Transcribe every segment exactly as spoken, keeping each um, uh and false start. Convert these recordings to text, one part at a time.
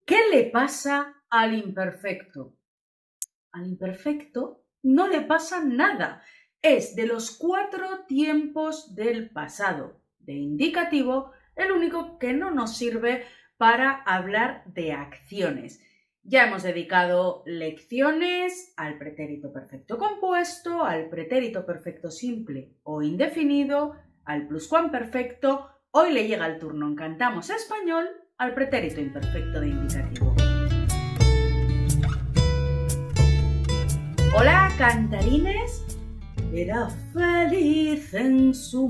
¿Qué le pasa al imperfecto? Al imperfecto no le pasa nada. Es de los cuatro tiempos del pasado de indicativo el único que no nos sirve para hablar de acciones. Ya hemos dedicado lecciones al pretérito perfecto compuesto, al pretérito perfecto simple o indefinido, al pluscuamperfecto. Hoy le llega el turno en Cantamos Español al pretérito imperfecto de indicativo. Hola, cantarines. Era feliz en su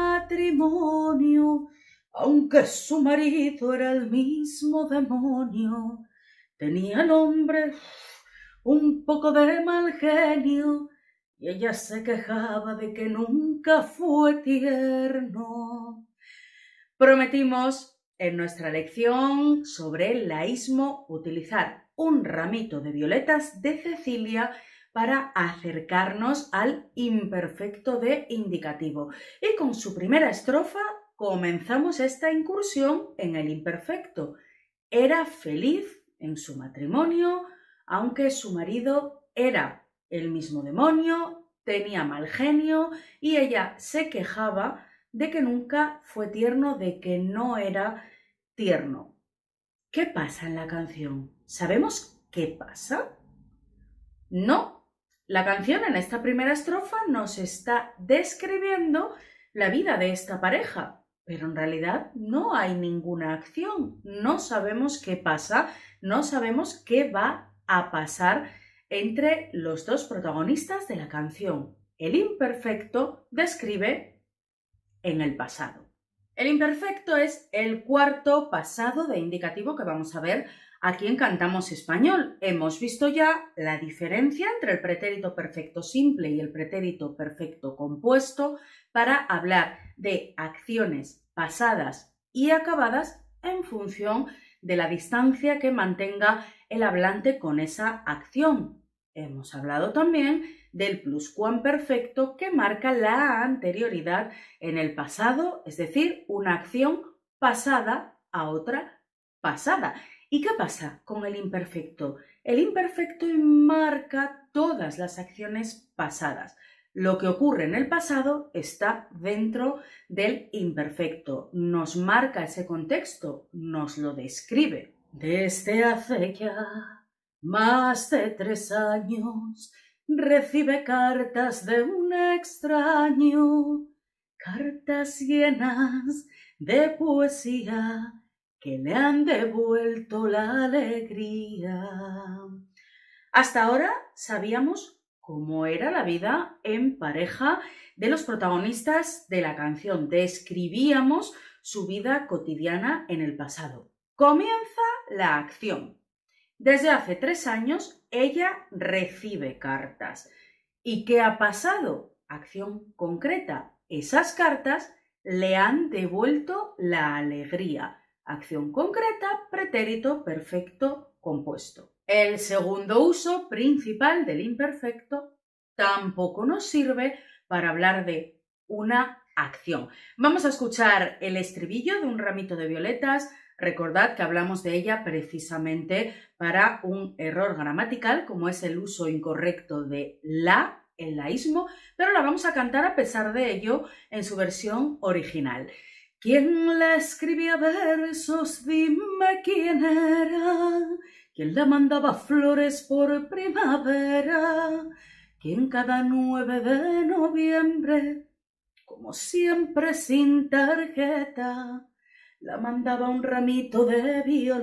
matrimonio, aunque su marido era el mismo demonio. Tenía el hombre un poco de mal genio y ella se quejaba de que nunca fue tierno. Prometimos en nuestra lección sobre el laísmo utilizar un ramito de violetas de Cecilia para acercarnos al imperfecto de indicativo. Y con su primera estrofa comenzamos esta incursión en el imperfecto. Era feliz en su matrimonio, aunque su marido era el mismo demonio, tenía mal genio y ella se quejaba de que nunca fue tierno, de que no era tierno. ¿Qué pasa en la canción? ¿Sabemos qué pasa? No. La canción en esta primera estrofa nos está describiendo la vida de esta pareja, pero en realidad no hay ninguna acción. No sabemos qué pasa, no sabemos qué va a pasar entre los dos protagonistas de la canción. El imperfecto describe en el pasado. El imperfecto es el cuarto pasado de indicativo que vamos a ver aquí en Cantamos Español. Hemos visto ya la diferencia entre el pretérito perfecto simple y el pretérito perfecto compuesto para hablar de acciones pasadas y acabadas en función de la distancia que mantenga el hablante con esa acción. Hemos hablado también del pluscuamperfecto que marca la anterioridad en el pasado, es decir, una acción pasada a otra pasada. ¿Y qué pasa con el imperfecto? El imperfecto marca todas las acciones pasadas. Lo que ocurre en el pasado está dentro del imperfecto. Nos marca ese contexto, nos lo describe. Desde hace ya más de tres años recibe cartas de un extraño, cartas llenas de poesía que le han devuelto la alegría. Hasta ahora sabíamos cómo era la vida en pareja de los protagonistas de la canción. Describíamos su vida cotidiana en el pasado. Comienza la acción. Desde hace tres años ella recibe cartas. ¿Y qué ha pasado? Acción concreta. Esas cartas le han devuelto la alegría. Acción concreta, pretérito perfecto compuesto. El segundo uso principal del imperfecto tampoco nos sirve para hablar de una acción. Vamos a escuchar el estribillo de Un ramito de violetas. Recordad que hablamos de ella precisamente para un error gramatical, como es el uso incorrecto de la, el laísmo, pero la vamos a cantar a pesar de ello en su versión original. ¿Quién la escribía versos? Dime quién era. ¿Quién la mandaba flores por primavera? ¿Quién cada nueve de noviembre, como siempre sin tarjeta, la mandaba un ramito de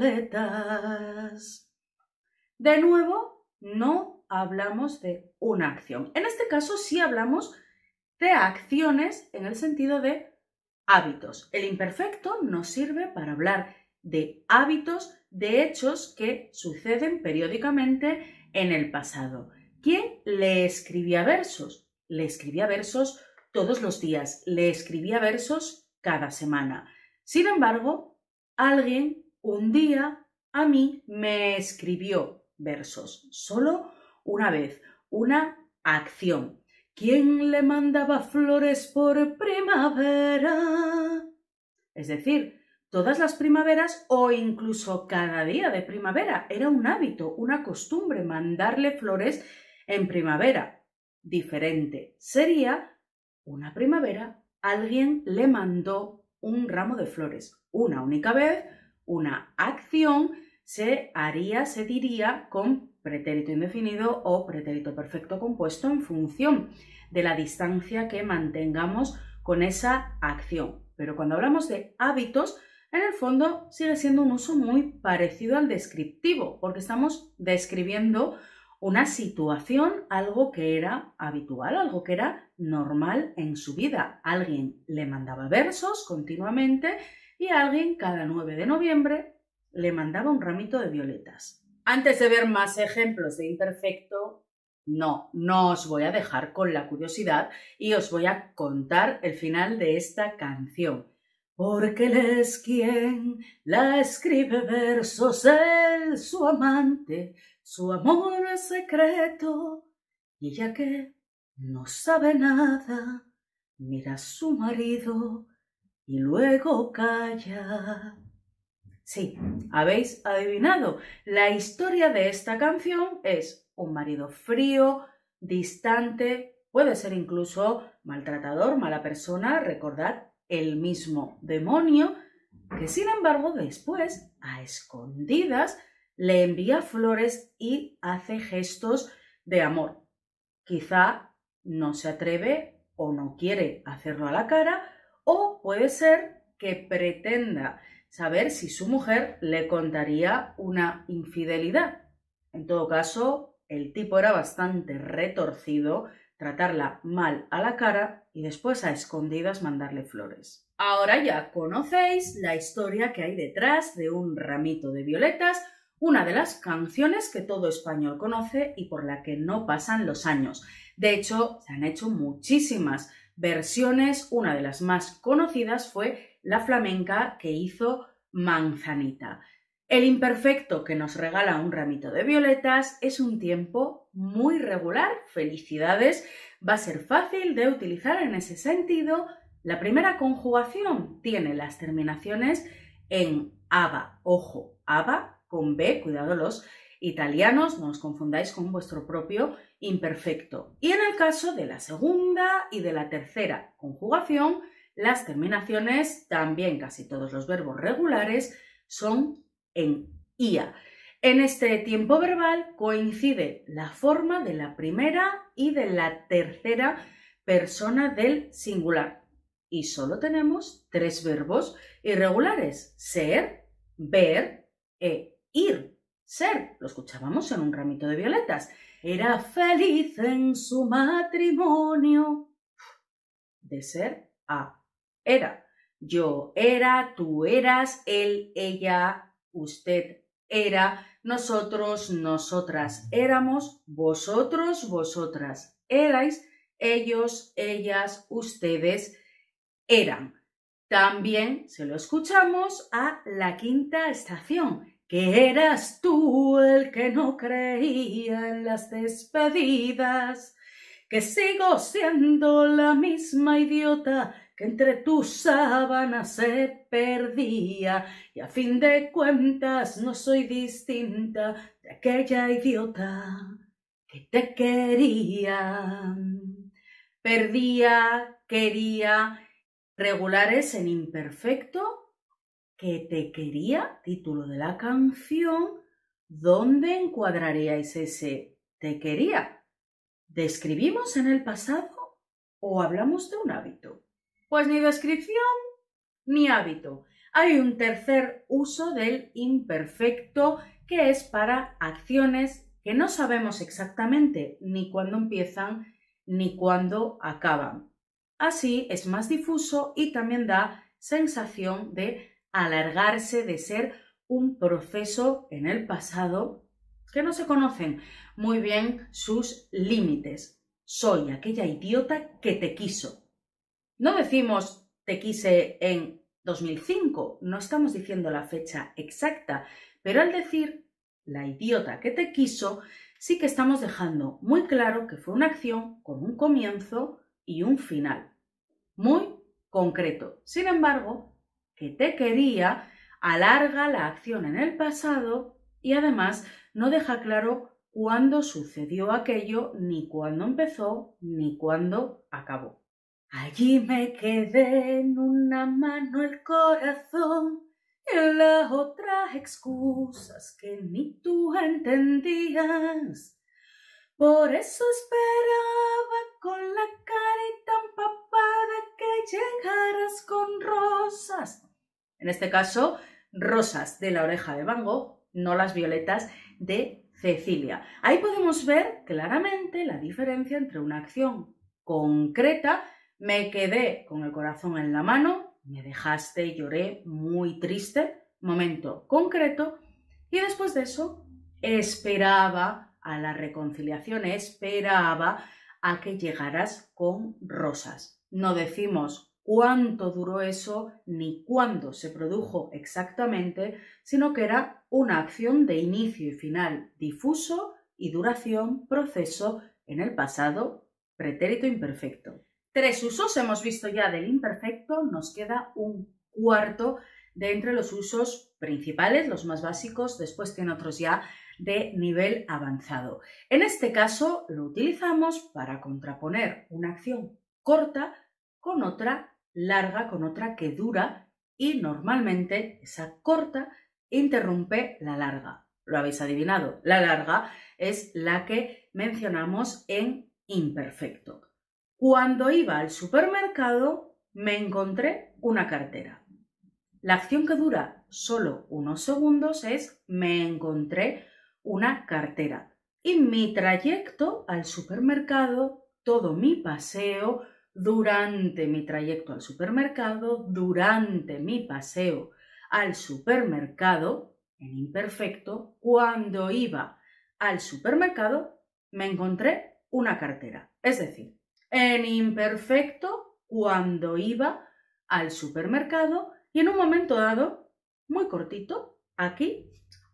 violetas? De nuevo, no hablamos de una acción. En este caso sí hablamos de acciones en el sentido de hábitos. El imperfecto nos sirve para hablar de hábitos, de hechos que suceden periódicamente en el pasado. ¿Quién le escribía versos? Le escribía versos todos los días, le escribía versos cada semana. Sin embargo, alguien un día a mí me escribió versos, solo una vez, una acción. ¿Quién le mandaba flores por primavera? Es decir, todas las primaveras o incluso cada día de primavera. Era un hábito, una costumbre mandarle flores en primavera. Diferente sería una primavera, alguien le mandó un ramo de flores. Una única vez, una acción se haría, se diría con pretérito indefinido o pretérito perfecto compuesto en función de la distancia que mantengamos con esa acción. Pero cuando hablamos de hábitos, en el fondo sigue siendo un uso muy parecido al descriptivo, porque estamos describiendo una situación, algo que era habitual, algo que era normal en su vida. Alguien le mandaba versos continuamente y alguien cada nueve de noviembre le mandaba un ramito de violetas. Antes de ver más ejemplos de imperfecto, no, no os voy a dejar con la curiosidad y os voy a contar el final de esta canción. Porque él es quien la escribe versos, él su amante, su amor secreto, y ella que no sabe nada, mira a su marido y luego calla. Sí, habéis adivinado. La historia de esta canción es un marido frío, distante, puede ser incluso maltratador, mala persona, recordad, el mismo demonio, que sin embargo después, a escondidas, le envía flores y hace gestos de amor. Quizá no se atreve o no quiere hacerlo a la cara, o puede ser que pretenda saber si su mujer le contaría una infidelidad. En todo caso, el tipo era bastante retorcido, tratarla mal a la cara y después a escondidas mandarle flores. Ahora ya conocéis la historia que hay detrás de un ramito de violetas, una de las canciones que todo español conoce y por la que no pasan los años. De hecho, se han hecho muchísimas versiones. Una de las más conocidas fue la flamenca que hizo Manzanita. El imperfecto que nos regala un ramito de violetas es un tiempo muy regular. Felicidades, va a ser fácil de utilizar en ese sentido. La primera conjugación tiene las terminaciones en aba. Ojo, aba con B, cuidado los italianos, no os confundáis con vuestro propio imperfecto. Y en el caso de la segunda y de la tercera conjugación, las terminaciones, también casi todos los verbos regulares, son en ia. En este tiempo verbal coincide la forma de la primera y de la tercera persona del singular. Y solo tenemos tres verbos irregulares: ser, ver e ir. Ser, lo escuchábamos en un ramito de violetas. Era feliz en su matrimonio. De ser a era. Yo era, tú eras, él, ella, usted era, nosotros, nosotras éramos, vosotros, vosotras erais, ellos, ellas, ustedes eran. También se lo escuchamos a la quinta estación, que eras tú el que no creía en las despedidas, que sigo siendo la misma idiota que entre tus sábanas se perdía, y a fin de cuentas no soy distinta de aquella idiota que te quería. Perdía, quería, regulares en imperfecto, que te quería, título de la canción. ¿Dónde encuadraríais ese te quería? ¿Describimos en el pasado o hablamos de un hábito? Pues ni descripción ni hábito. Hay un tercer uso del imperfecto que es para acciones que no sabemos exactamente ni cuándo empiezan ni cuándo acaban. Así es más difuso y también da sensación de alargarse, de ser un proceso en el pasado que no se conocen muy bien sus límites. Soy aquella idiota que te quiso. No decimos te quise en dos mil cinco, no estamos diciendo la fecha exacta, pero al decir la idiota que te quiso, sí que estamos dejando muy claro que fue una acción con un comienzo y un final, muy concreto. Sin embargo, que te quería, alarga la acción en el pasado y además no deja claro cuándo sucedió aquello, ni cuándo empezó, ni cuándo acabó. Allí me quedé, en una mano el corazón, y en la otra excusas que ni tú entendías. Por eso esperaba con la carita empapada que llegaras con rosas. En este caso, rosas de la oreja de Van Gogh, no las violetas de Cecilia. Ahí podemos ver claramente la diferencia entre una acción concreta, me quedé con el corazón en la mano, me dejaste, lloré, muy triste, momento concreto, y después de eso esperaba a la reconciliación, esperaba a que llegaras con rosas. No decimos cuánto duró eso ni cuándo se produjo exactamente, sino que era una acción de inicio y final difuso y duración, proceso en el pasado, pretérito imperfecto. Tres usos hemos visto ya del imperfecto, nos queda un cuarto de entre los usos principales, los más básicos, después tiene otros ya de nivel avanzado. En este caso lo utilizamos para contraponer una acción corta con otra larga, con otra que dura, y normalmente esa corta interrumpe la larga. Lo habéis adivinado, la larga es la que mencionamos en imperfecto. Cuando iba al supermercado me encontré una cartera. La acción que dura solo unos segundos es me encontré una cartera. Y mi trayecto al supermercado, todo mi paseo, durante mi trayecto al supermercado, durante mi paseo al supermercado, en imperfecto, cuando iba al supermercado, me encontré una cartera. Es decir, en imperfecto, cuando iba al supermercado, y en un momento dado, muy cortito, aquí,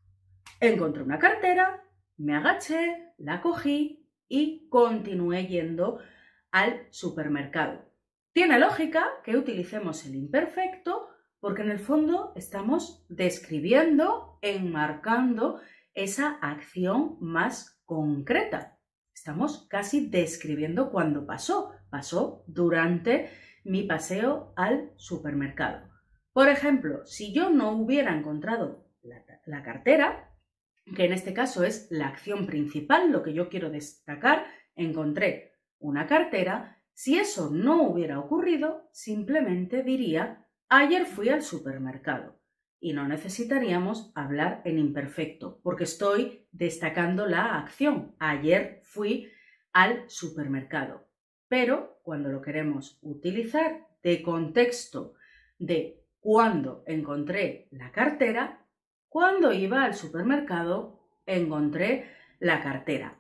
encontré una cartera, me agaché, la cogí y continué yendo al supermercado. Tiene lógica que utilicemos el imperfecto porque en el fondo estamos describiendo, enmarcando esa acción más concreta. Estamos casi describiendo cuándo pasó. Pasó durante mi paseo al supermercado. Por ejemplo, si yo no hubiera encontrado la, la cartera, que en este caso es la acción principal, lo que yo quiero destacar, encontré una cartera, si eso no hubiera ocurrido, simplemente diría, ayer fui al supermercado. Y no necesitaríamos hablar en imperfecto, porque estoy destacando la acción. Ayer fui al supermercado. Pero cuando lo queremos utilizar de contexto de cuando encontré la cartera, cuando iba al supermercado encontré la cartera.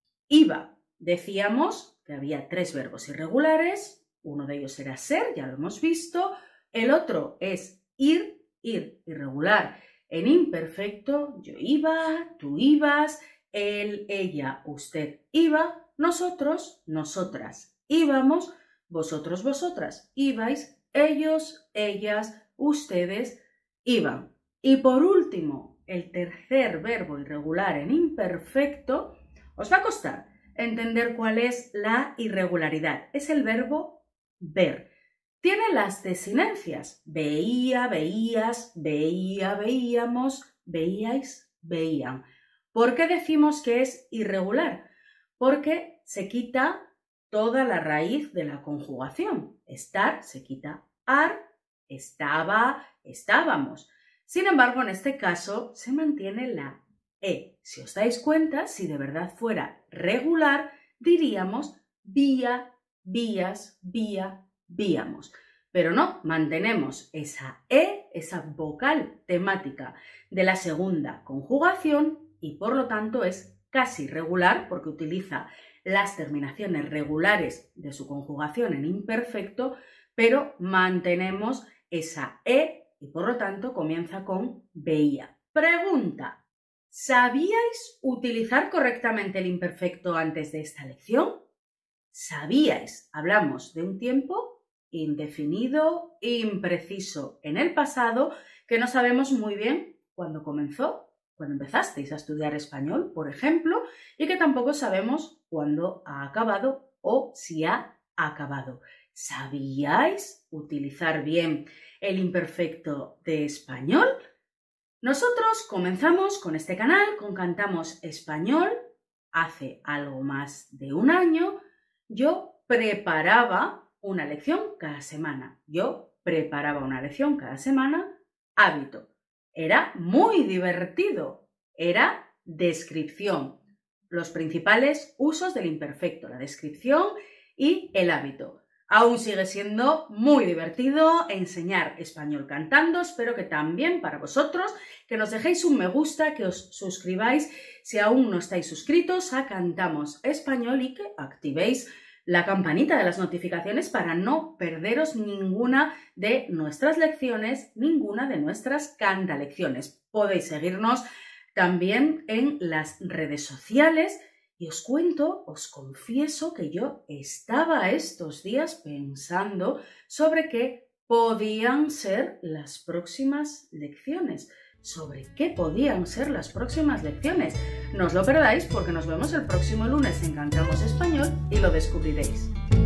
Iba, decíamos que había tres verbos irregulares, uno de ellos era ser, ya lo hemos visto, el otro es ir, ir irregular en imperfecto, yo iba, tú ibas, él, ella, usted iba, nosotros, nosotras íbamos, vosotros, vosotras ibais, ellos, ellas, ustedes iban. Y por último, el tercer verbo irregular en imperfecto, os va a costar entender cuál es la irregularidad. Es el verbo ver. Tiene las desinencias. Veía, veías, veía, veíamos, veíais, veían. ¿Por qué decimos que es irregular? Porque se quita toda la raíz de la conjugación. Estar se quita ar, estaba, estábamos. Sin embargo, en este caso se mantiene la e. Si os dais cuenta, si de verdad fuera regular, diríamos vía, vías, vía, víamos. Pero no, mantenemos esa e, esa vocal temática de la segunda conjugación y por lo tanto es casi regular porque utiliza las terminaciones regulares de su conjugación en imperfecto, pero mantenemos esa e y por lo tanto comienza con veía. Pregunta: ¿sabíais utilizar correctamente el imperfecto antes de esta lección? ¿Sabíais? Hablamos de un tiempo indefinido, impreciso en el pasado, que no sabemos muy bien cuándo comenzó, cuando empezasteis a estudiar español, por ejemplo, y que tampoco sabemos cuándo ha acabado o si ha acabado. ¿Sabíais utilizar bien el imperfecto de español? Nosotros comenzamos con este canal, con Cantamos Español, hace algo más de un año. Yo preparaba una lección cada semana. Yo preparaba una lección cada semana, hábito. Era muy divertido. Era descripción. Los principales usos del imperfecto, la descripción y el hábito. Aún sigue siendo muy divertido enseñar español cantando. Espero que también para vosotros, que nos dejéis un me gusta, que os suscribáis si aún no estáis suscritos a Cantamos Español y que activéis la campanita de las notificaciones para no perderos ninguna de nuestras lecciones, ninguna de nuestras cantalecciones. Podéis seguirnos también en las redes sociales. Y os cuento, os confieso que yo estaba estos días pensando sobre qué podían ser las próximas lecciones. Sobre qué podían ser las próximas lecciones. No os lo perdáis porque nos vemos el próximo lunes en Cantamos Español y lo descubriréis.